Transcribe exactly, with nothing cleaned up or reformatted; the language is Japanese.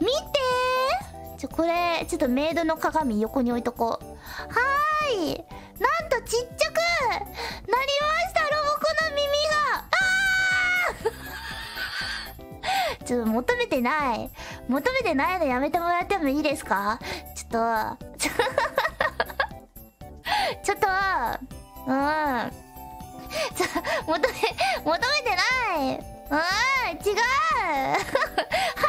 見てー。ちょ、これ、ちょっとメイドの鏡横に置いとこう。はーい。なんとちっちゃくなりました、ロボコの耳が。あーちょっと求めてない。求めてないのやめてもらってもいいですか？ちょっと、ちょ、ちょっと、うん。ちょ、求め、求めてない。うん、違う。